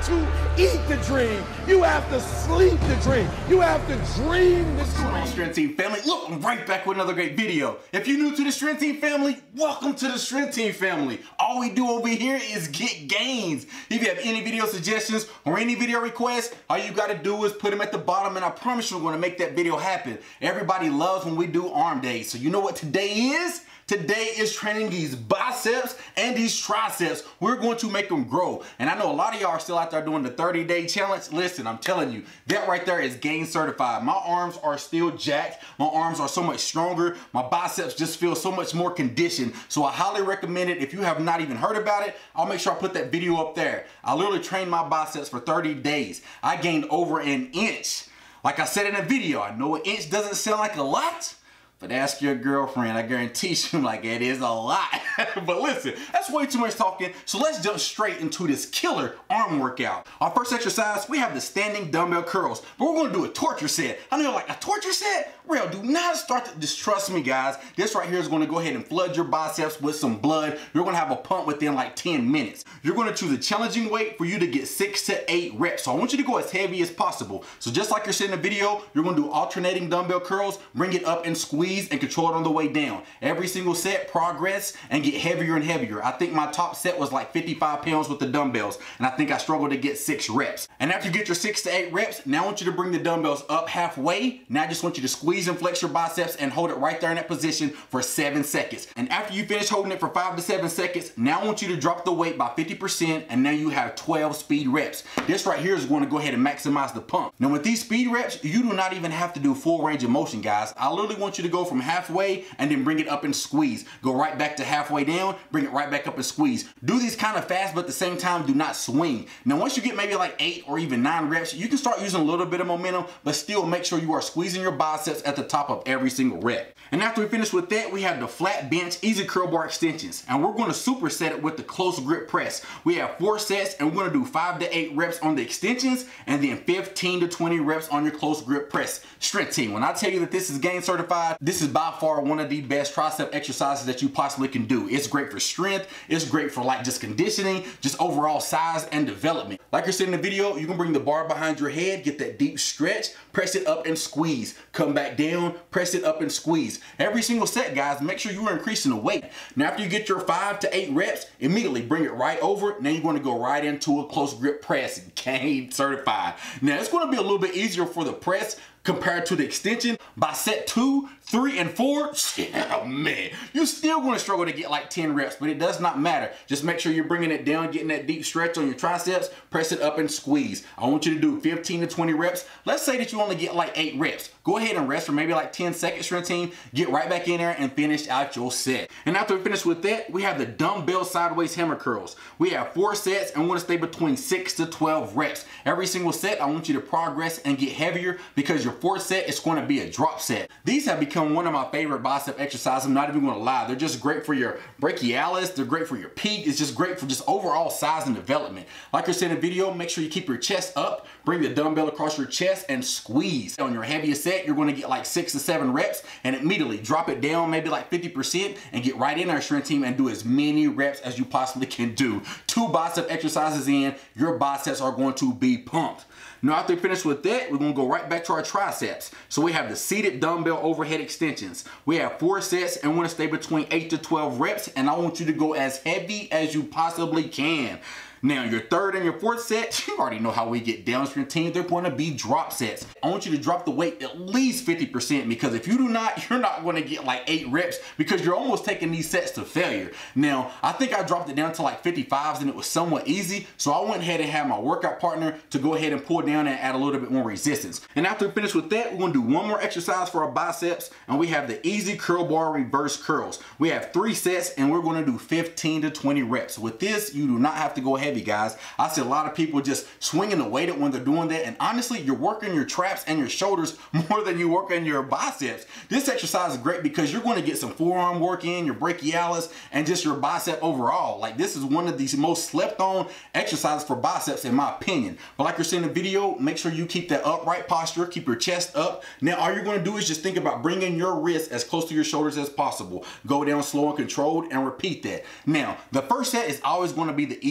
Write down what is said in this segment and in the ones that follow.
to eat the dream. You have to sleep the dream. You have to dream the dream. Strength Team family, look, I'm right back with another great video. If you're new to the Strength Team family, welcome to the Strength Team family. All we do over here is get gains. If you have any video suggestions or any video requests, all you gotta do is put them at the bottom, and I promise you we're gonna make that video happen. Everybody loves when we do arm days. So you know what today is? Today is training these biceps and these triceps. We're going to make them grow. And I know a lot of y'all are still out there doing the 30-day challenge. Listen, I'm telling you, that right there is gain certified. My arms are still jacked. My arms are so much stronger. My biceps just feel so much more conditioned. So I highly recommend it. If you have not even heard about it, I'll make sure I put that video up there. I literally trained my biceps for 30 days. I gained over an inch. Like I said in the video, I know an inch doesn't sound like a lot, but ask your girlfriend, I guarantee you, like, it is a lot. But listen, that's way too much talking, so let's jump straight into this killer arm workout. Our first exercise, we have the standing dumbbell curls, but we're gonna do a torture set. I know you're like, a torture set? Real, do not start to, just trust me guys, this right here is gonna go ahead and flood your biceps with some blood. You're gonna have a pump within like 10 minutes. You're gonna choose a challenging weight for you to get 6 to 8 reps. So I want you to go as heavy as possible. So just like you're seeing in the video, you're gonna do alternating dumbbell curls, bring it up and squeeze and control it on the way down. Every single set, progress and get heavier and heavier. I think my top set was like 55 pounds with the dumbbells, and I think I struggled to get 6 reps. And after you get your 6 to 8 reps, now I want you to bring the dumbbells up halfway. Now I just want you to squeeze and flex your biceps and hold it right there in that position for 7 seconds. And after you finish holding it for 5 to 7 seconds, now I want you to drop the weight by 50%, and now you have 12 speed reps. This right here is going to go ahead and maximize the pump. Now with these speed reps, you do not even have to do full range of motion, guys. I literally want you to go from halfway and then bring it up and squeeze. Go right back to halfway down, bring it right back up and squeeze. Do these kind of fast, but at the same time, do not swing. Now, once you get maybe like 8 or even 9 reps, you can start using a little bit of momentum, but still make sure you are squeezing your biceps at the top of every single rep. And after we finish with that, we have the flat bench easy curl bar extensions, and we're going to superset it with the close grip press. We have 4 sets, and we're going to do 5 to 8 reps on the extensions, and then 15 to 20 reps on your close grip press. Strength Team, when I tell you that this is gain certified, this is by far one of the best tricep exercises that you possibly can do. It's great for strength, it's great for like just conditioning, just overall size and development. Like you're seeing in the video, you can bring the bar behind your head, get that deep stretch, press it up and squeeze, come back down, press it up and squeeze. Every single set, guys, make sure you are increasing the weight. Now after you get your 5 to 8 reps, immediately bring it right over. Now you're going to go right into a close grip press, gain certified. Now it's going to be a little bit easier for the press compared to the extension. By set 2, 3, and 4, yeah, man, you're still going to struggle to get like 10 reps, but it does not matter. Just make sure you're bringing it down, getting that deep stretch on your triceps, press it up and squeeze. I want you to do 15 to 20 reps. Let's say that you only get like 8 reps. Go ahead and rest for maybe like 10 seconds, Strength Team. Get right back in there and finish out your set. And after we finish with that, we have the Dumbbell Sideways Hammer Curls. We have 4 sets, and we want to stay between 6 to 12 reps. Every single set, I want you to progress and get heavier, because your 4th set is going to be a drop set. These have become one of my favorite bicep exercises. I'm not even going to lie. They're just great for your brachialis. They're great for your peak. It's just great for just overall size and development. Like I said in the video, make sure you keep your chest up. Bring the dumbbell across your chest and squeeze. On your heaviest set, you're going to get like 6 to 7 reps, and immediately drop it down maybe like 50% and get right in there, Strength Team, and do as many reps as you possibly can do. 2 bicep exercises in, your biceps are going to be pumped. Now after we finish with that, we're going to go right back to our triceps. So we have the seated dumbbell overhead extensions. We have 4 sets, and we want to stay between 8 to 12 reps, and I want you to go as heavy as you possibly can. Now your 3rd and your 4th set, you already know how we get down, Strength Team. They're going to be drop sets. I want you to drop the weight at least 50%, because if you do not, you're not going to get like 8 reps, because you're almost taking these sets to failure. Now, I think I dropped it down to like 55s, and it was somewhat easy, so I went ahead and had my workout partner to go ahead and pull down and add a little bit more resistance. And after we finish with that, we're going to do one more exercise for our biceps, and we have the easy curl bar reverse curls. We have 3 sets, and we're going to do 15 to 20 reps. With this, you do not have to go heavy, guys. I see a lot of people just swinging the weight when they're doing that, and honestly, you're working your traps and your shoulders more than you work in your biceps. This exercise is great because you're going to get some forearm work in, your brachialis, and just your bicep overall. Like, this is one of the most slept on exercises for biceps in my opinion. But like you're seeing in the video, make sure you keep that upright posture, keep your chest up. Now all you're going to do is just think about bringing your wrist as close to your shoulders as possible. Go down slow and controlled and repeat that. Now the first set is always going to be the easiest, so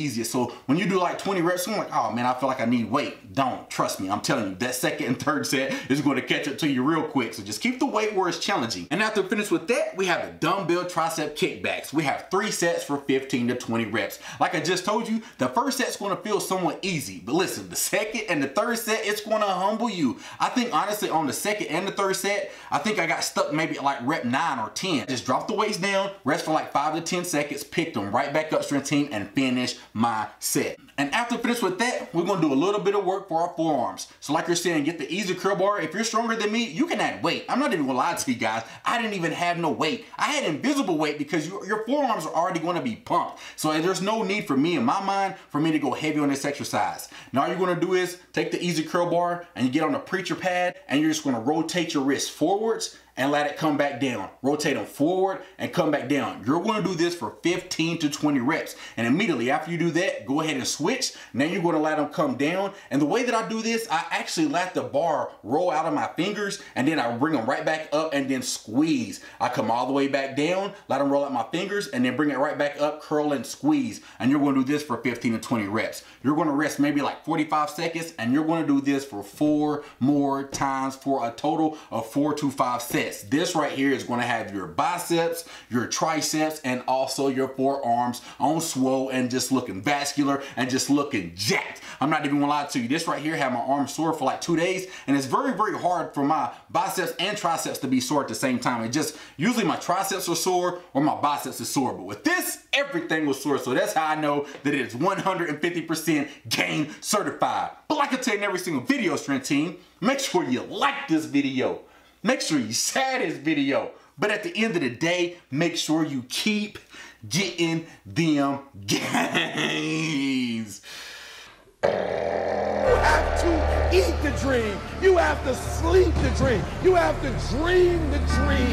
So when you do like 20 reps, I'm like, oh man, I feel like I need weight. Don't, trust me, I'm telling you, that second and third set is going to catch up to you real quick. So just keep the weight where it's challenging. And after finish with that, we have the dumbbell tricep kickbacks. We have 3 sets for 15 to 20 reps. Like I just told you, the first set's going to feel somewhat easy, but listen, the second and the third set, it's going to humble you. I think honestly on the second and the third set, I think I got stuck maybe at like rep 9 or 10. Just drop the weights down, rest for like 5 to 10 seconds, pick them right back up, strength team, and finish my set. And after finish with that, we're gonna do a little bit of work for our forearms. So like you're saying, get the easy curl bar. If you're stronger than me, you can add weight. I'm not even gonna lie to you guys. I didn't even have no weight. I had invisible weight because your forearms are already gonna be pumped. So there's no need for me, in my mind, for me to go heavy on this exercise. Now all you're gonna do is take the easy curl bar and you get on the preacher pad and you're just gonna rotate your wrists forwards and let it come back down. Rotate them forward and come back down. You're gonna do this for 15 to 20 reps. And immediately after you do that, go ahead and switch. Now you're gonna let them come down. And the way that I do this, I actually let the bar roll out of my fingers and then I bring them right back up and then squeeze. I come all the way back down, let them roll out my fingers and then bring it right back up, curl and squeeze. And you're gonna do this for 15 to 20 reps. You're gonna rest maybe like 45 seconds and you're gonna do this for 4 more times for a total of 4 to 5 sets. This right here is going to have your biceps, your triceps, and also your forearms on swole and just looking vascular and just looking jacked. I'm not even gonna lie to you. This right here had my arms sore for like 2 days, and it's very, very hard for my biceps and triceps to be sore at the same time. It just, usually my triceps are sore or my biceps is sore, but with this, everything was sore. So that's how I know that it is 150% gain certified. But like I tell you in every single video, strength team, make sure you like this video. Make sure you share this video. But at the end of the day, make sure you keep getting them gains. You have to eat the dream. You have to sleep the dream. You have to dream the dream.